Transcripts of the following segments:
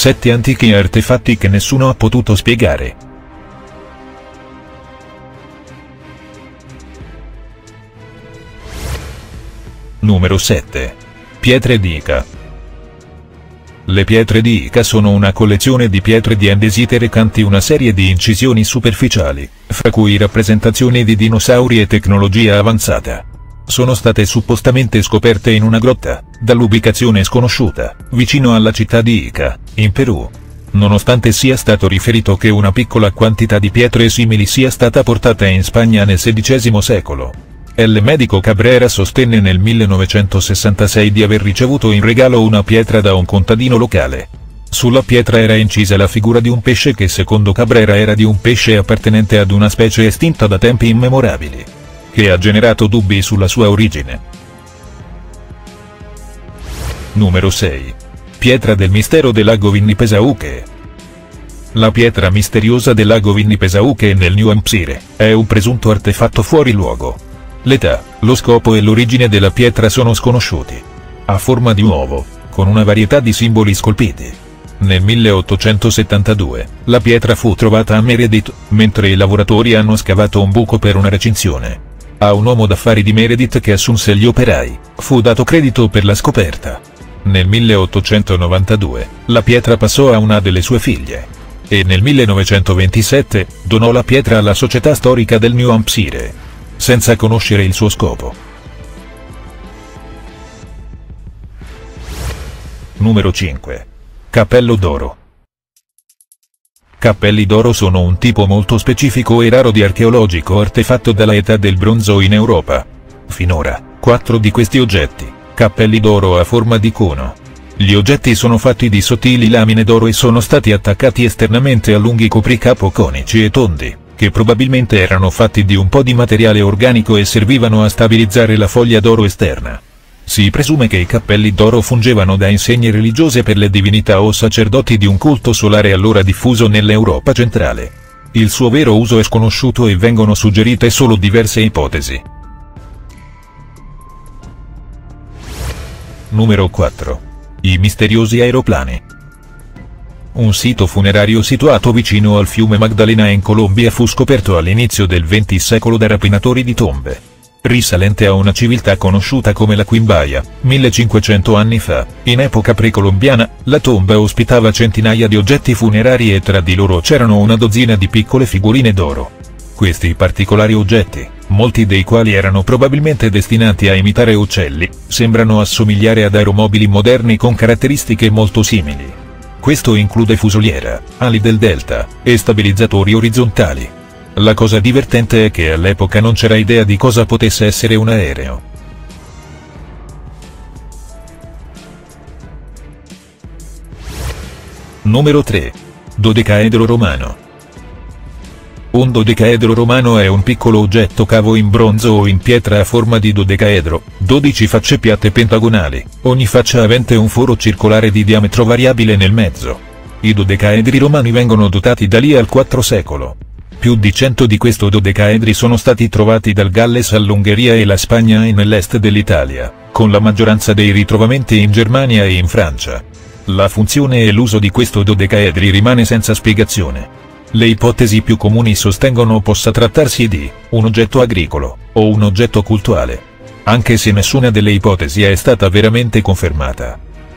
7 antichi artefatti che nessuno ha potuto spiegare. Numero 7. Pietre di Ica. Le pietre di Ica sono una collezione di pietre di andesite recanti una serie di incisioni superficiali, fra cui rappresentazioni di dinosauri e tecnologia avanzata. Sono state suppostamente scoperte in una grotta, dall'ubicazione sconosciuta, vicino alla città di Ica, in Perù. Nonostante sia stato riferito che una piccola quantitá di pietre simili sia stata portata in Spagna nel XVI secolo. Il medico Cabrera sostenne nel 1966 di aver ricevuto in regalo una pietra da un contadino locale. Sulla pietra era incisa la figura di un pesce che secondo Cabrera era di un pesce appartenente ad una specie estinta da tempi immemorabili, che ha generato dubbi sulla sua origine. Numero 6. Pietra del mistero del lago Winnipesaukee. La pietra misteriosa del lago Winnipesaukee nel New Hampshire è un presunto artefatto fuori luogo. L'età, lo scopo e l'origine della pietra sono sconosciuti. Ha forma di uovo, con una varietà di simboli scolpiti. Nel 1872, la pietra fu trovata a Meredith, mentre i lavoratori hanno scavato un buco per una recinzione. A un uomo d'affari di Meredith che assunse gli operai, fu dato credito per la scoperta. Nel 1892, la pietra passò a una delle sue figlie. E nel 1927, donò la pietra alla Società Storica del New Hampshire, senza conoscere il suo scopo. Numero 5. Cappello d'oro. Cappelli d'oro sono un tipo molto specifico e raro di archeologico artefatto dalla età del bronzo in Europa. Finora, 4 di questi oggetti, cappelli d'oro a forma di cono. Gli oggetti sono fatti di sottili lamine d'oro e sono stati attaccati esternamente a lunghi copricapo conici e tondi, che probabilmente erano fatti di un po' di materiale organico e servivano a stabilizzare la foglia d'oro esterna. Si presume che i cappelli d'oro fungevano da insegne religiose per le divinità o sacerdoti di un culto solare allora diffuso nell'Europa centrale. Il suo vero uso è sconosciuto e vengono suggerite solo diverse ipotesi. Numero 4. I misteriosi aeroplani. Un sito funerario situato vicino al fiume Magdalena in Colombia fu scoperto all'inizio del XX secolo da rapinatori di tombe. Risalente a una civiltà conosciuta come la Quimbaya, 1500 anni fa, in epoca precolombiana, la tomba ospitava centinaia di oggetti funerari e tra di loro c'erano una dozzina di piccole figurine d'oro. Questi particolari oggetti, molti dei quali erano probabilmente destinati a imitare uccelli, sembrano assomigliare ad aeromobili moderni con caratteristiche molto simili. Questo include fusoliera, ali del delta, e stabilizzatori orizzontali. La cosa divertente è che all'epoca non c'era idea di cosa potesse essere un aereo. Numero 3. Dodecaedro romano. Un dodecaedro romano è un piccolo oggetto cavo in bronzo o in pietra a forma di dodecaedro, 12 facce piatte pentagonali, ogni faccia avente un foro circolare di diametro variabile nel mezzo. I dodecaedri romani vengono dotati da lì al IV secolo. Più di 100 di questi dodecaedri sono stati trovati dal Galles all'Ungheria e la Spagna e nell'est dell'Italia, con la maggioranza dei ritrovamenti in Germania e in Francia. La funzione e l'uso di questi dodecaedri rimane senza spiegazione. Le ipotesi più comuni sostengono possa trattarsi di un oggetto agricolo o un oggetto cultuale, anche se nessuna delle ipotesi è stata veramente confermata.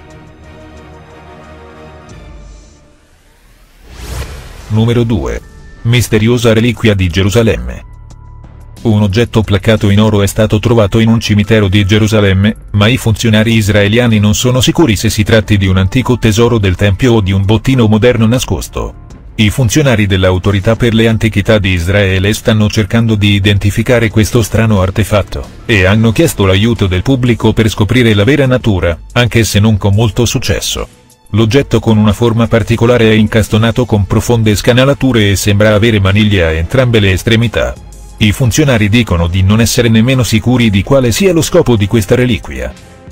Numero 2. Misteriosa reliquia di Gerusalemme. Un oggetto placcato in oro è stato trovato in un cimitero di Gerusalemme, ma i funzionari israeliani non sono sicuri se si tratti di un antico tesoro del tempio o di un bottino moderno nascosto. I funzionari dell'Autorità per le Antichità di Israele stanno cercando di identificare questo strano artefatto, e hanno chiesto l'aiuto del pubblico per scoprire la vera natura, anche se non con molto successo. L'oggetto con una forma particolare è incastonato con profonde scanalature e sembra avere maniglie a entrambe le estremità. I funzionari dicono di non essere nemmeno sicuri di quale sia lo scopo di questa reliquia.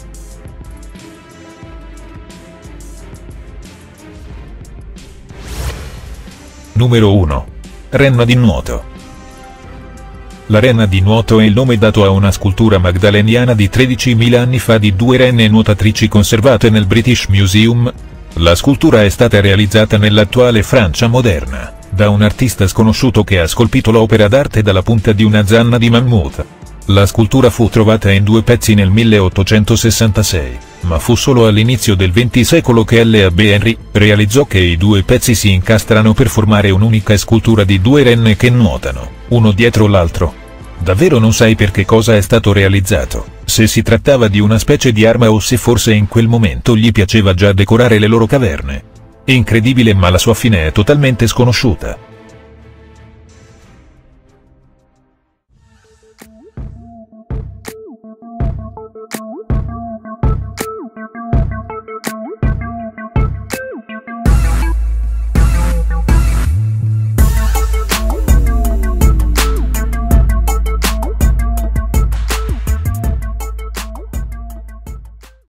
Numero 1. Renna di nuoto. La renna di nuoto è il nome dato a una scultura magdaleniana di 13.000 anni fa di 2 renne nuotatrici conservate nel British Museum. La scultura è stata realizzata nell'attuale Francia moderna, da un artista sconosciuto che ha scolpito l'opera d'arte dalla punta di una zanna di mammut. La scultura fu trovata in 2 pezzi nel 1866, ma fu solo all'inizio del XX secolo che L.A.B. Henry realizzò che i 2 pezzi si incastrano per formare un'unica scultura di 2 renne che nuotano, uno dietro l'altro. Davvero non sai per che cosa è stato realizzato, se si trattava di una specie di arma o se forse in quel momento gli piaceva già decorare le loro caverne. Incredibile, ma la sua fine è totalmente sconosciuta.